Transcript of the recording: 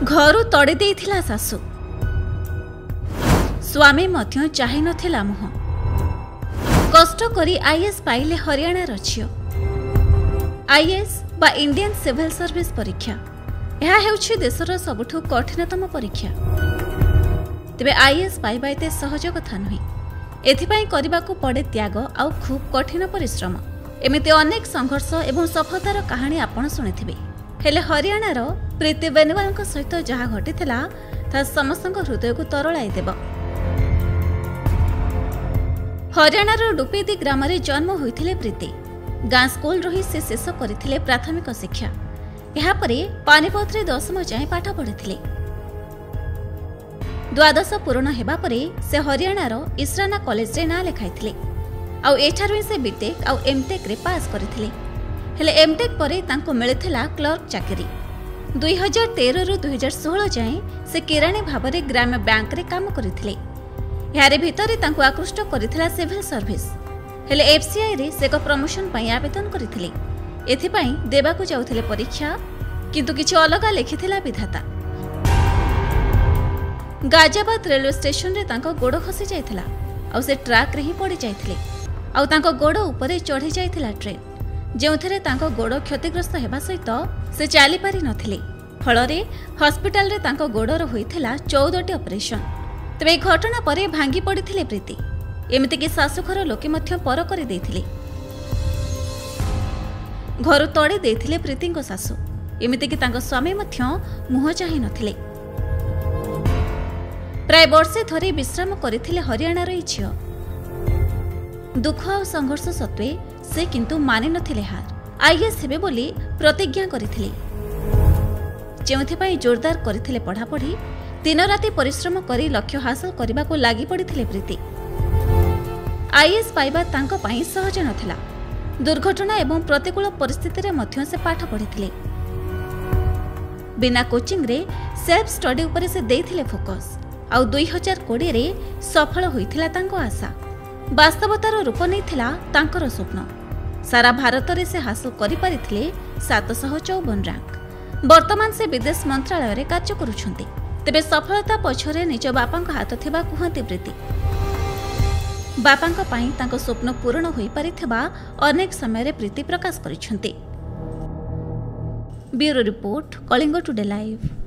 घरु तड़ी देइथिला सासु स्वामी मध्य चाहि नथिला मुह कष्ट करी आईएएस पाइले हरियाणा झियो। आईएएस बा इंडियन सिविल सर्विस परीक्षा यह हेउछि देशर सबुठु कठिनतम परीक्षा। तेबे आईएएस पाइबा एते सहज कथा नुहे। एथिपाई करिबाकू पड़े त्याग आउ खूब कठिन परिश्रम। एमिति अनेक संघर्ष एवं सफलतार कहानी आपण शुणिथिबे। हेले हरियाणार प्रीति बेनीवाल सहित जहाँ घटिथिला ता समस्तक हृदय को तरलाई देब। हरियाणार डुपेदी ग्राम रे जन्म होइथिले प्रीति। गाँ स्कूल रही से शेष करथिले प्राथमिक शिक्षा। यहाँ परे पानीपत रे 10वीं जाए पाठ पढ़िथिले। द्वादश पूर्ण हेबा परे से हरियाणार इसराना कॉलेज रे ना लेखाइथिले। आउ एठारु से बीटेक आउ एमटेक रे पास करथिले। हेले एमटेक परे तांको मिलिथिला क्लर्क चाकरी। 2013 रु 2016 जाए से किराणी भाबरे ग्राम्य बैंक रे काम करथिले। यारे भितरे तांको आकृष्ट करथिला सिविल सर्विस। हेले एफसीआई रे से प्रमोशन पई आवेदन करथिले। एथि पई देबाकू जाउथिले परीक्षा, किंतु किछि अलगा लिखिथिला विधाता। गाजियाबाद रेलवे स्टेशन रे तांको गोड़ खसी जाइथिला आउ से ट्रैक रे ही पड़ी जाइथिले। आउ तांको गोड़ ऊपर चढ़ी जाइथिला ट्रेन, जेउथरे तांको गोड़ क्षतिग्रस्त हेबा सहित से चाली पारि नथिले। फलरे हॉस्पिटल रे तांको गोड़र होइथिला 14टी ऑपरेशन। तबे घटना परे भांगी पड़िथिले प्रीति। एमिति कि सासुघर लोके मध्य पर करि देथिले। घर तड़े देथिले प्रीतिको सासु। एमिति कि तांको स्वामी मध्य मुह चाहि नथिले। प्राय वर्षे धरी विश्राम करिथिले हरियाणार झियो। दुख और संघर्ष सत्वे से किंतु मानि नथिले हार। आईएएस हेबे बोली प्रतिज्ञा करिथिले, जेउथिपाई जोरदार करिथिले पढ़ापढ़ी। दिन राति परिश्रम करी लक्ष्य हासिल करबाकू लागि पड़िथिले प्रीति। आईएएस पाइबा तांको पाई सहज नथिला। दुर्घटना एवं प्रतिकूल परिस्थिति रे मध्य से पाठ पढ़िथिले। बिना कोचिंग रे सेल्फ स्टडी उपरे से देइथिले फोकस। आउ 2020 रे सफल होइथिला तांको आशा। वास्तवतार रूप नैथिला तांकर स्वप्न। सारा भारत रे से हासिल करि पारिथिले 754 रैंक। वर्तमान से विदेश मंत्रालय रे कार्य करुछन्ते। तेबे सफलता पछरे निज बापांक हाथ थिबा कुहंती प्रीति। बापांक पाई तांको स्वप्न पूर्ण होई पारिथिबा अनेक समय रे प्रीति प्रकाश करिछन्ते। Bureau report, Kalinga today live.